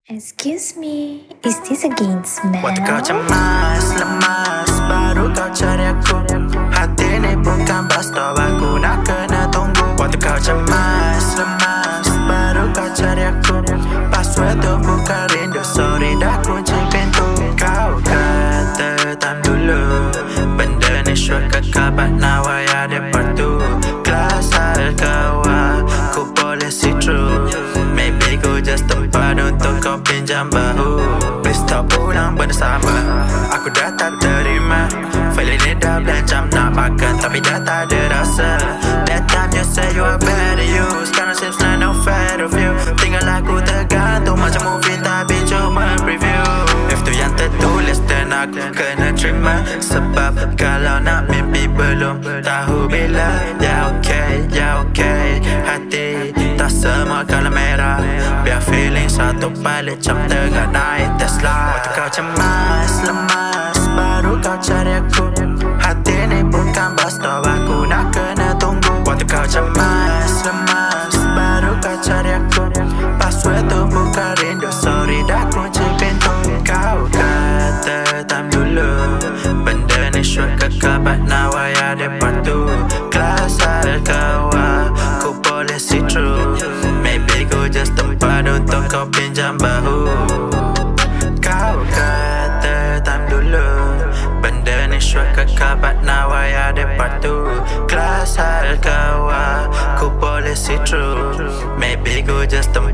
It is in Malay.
Excuse me, is this against Mel? Waktu kau cemas, lemas, baru kau cari aku. Hati ni bukan bus stop, aku nak kena tunggu. Waktu kau cemas, lemas, baru kau cari aku. Password tu bukan rindu, sorry dah kunci pintu. Kau kata time dulu, benda ni sure kekal, but now I ada part tu. Kelas hal kau, aku boleh see through. Maybe ku just tempat untuk kau pinjam bahu. Please stop ulang benda sama, aku dah tak terima. File ni dah belancam nak makan, tapi dah tak ada rasa. That time you say you are better you, sekarang seems like no fair of you. Tinggal aku tergantung macam movie tapi cuma preview. If tu yang tertulis dan aku kena terima. Sebab kalau nak mimpi belum tahu bila. Ya okay, hati tak semua kalau merah. Biar feeling satu balik jam tengah naik Tesla. Waktu kau cemas, lemas, baru kau cari aku. Hati ni bukan bus stop, aku nak kena tunggu. Waktu kau cemas, lemas, baru kau cari aku. Password tu bukan rindu, sorry dah kunci pintu. Kau kata time dulu, benda ni sure kekal, but now I ada part tu. Kelas hal kau, aku boleh see through. Maybe ku just tempat untuk kau pinjam bahu. Kau kata time dulu, benda ni sure kekal, but now I ada part tu. Kelas hal kau, aku boleh see through. Maybe ku just tempat